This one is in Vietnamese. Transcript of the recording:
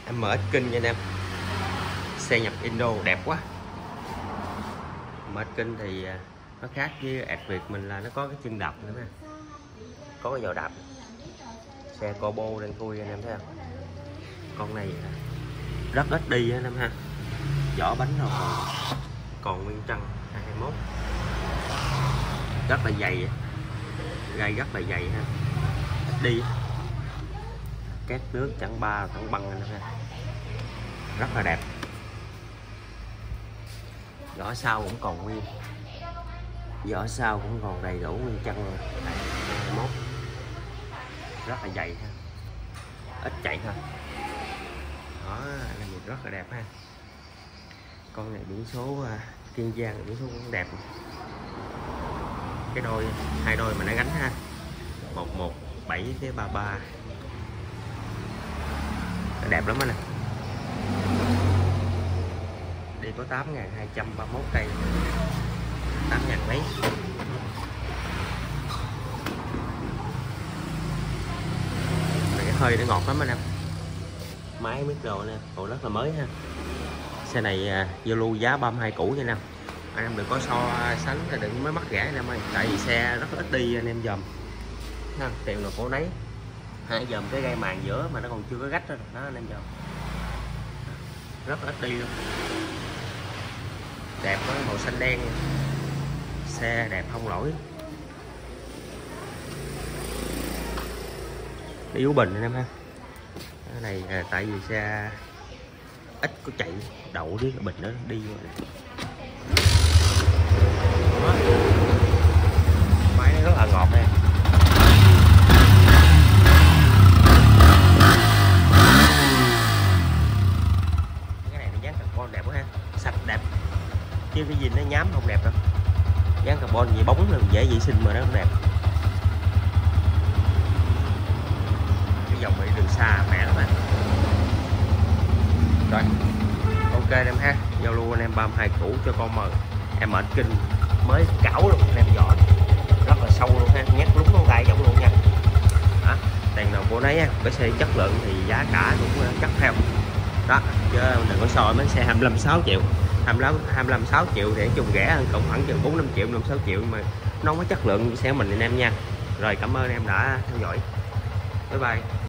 MX King nha anh em. Xe nhập Indo đẹp quá. MX King thì nó khác với ạt Việt mình là nó có cái chân đạp nữa nè, có cái giò đạp. Xe Turbo đang thui anh em thấy không? Con này rất ít đi anh em ha. Vỏ bánh rồi còn nguyên trăng 221, rất là dày, gai rất là dày ha, ít đi. Két nước chẳng ba chẳng băng anh em ha, rất là đẹp. Vỏ sau cũng còn nguyên, vỏ sau cũng còn đầy đủ nguyên chân luôn. 221, rất là dày ha, ít chạy thôi. Đó là một rất là đẹp ha. Con này biển số Kiên Giang, biển số cũng đẹp. Cái đôi, hai đôi mà nó gánh ha, 117 cái 33, nó đẹp lắm anh nè. Đi có 8.231 cây, 8.000 mấy. Cái hơi nó ngọt lắm anh em. Máy micro nè, còn rất là mới ha. Xe này Zalo giá 32 cũ nha anh em. Anh em đừng có so sánh, đừng mới mắc rẻ anh em ơi, tại vì xe rất ít đi anh em dòm. Tiền là cổ nấy. Hai dòm cái gai màng giữa mà nó còn chưa có gách đó, đó anh em dòm. Rất ít đi luôn. Đẹp quá, màu xanh đen. Xe đẹp không lỗi. Đi Ú Bình anh em ha. Cái này tại vì xe ít có chạy đậu với cái bình đó đi rồi này. Máy nó rất là ngọt đây. Cái này dán carbon đẹp quá ha, sạch đẹp, chứ cái gì nó nhám không đẹp đâu. Dán carbon gì bóng là dễ vệ sinh mà nó không đẹp. Cái dòng đi đường xa mẹ lắm anh. Rồi ok anh em ha, giao lưu anh em 32 cũ cho con MX King mới cảo luôn anh em, vỏ rất là sâu luôn ha, nhét lúng ngón tay giống luôn nha. Đó, tiền nào của nấy nha. Cái xe chất lượng thì giá cả cũng chắc theo đó, chứ đừng có so với xe 25-6 triệu. 25-6 triệu thì chung rẻ hơn, cộng khoảng chừng 4-5 triệu, 5-6 triệu mà nó không có chất lượng xe mình anh em nha. Rồi cảm ơn em đã theo dõi, bye bye.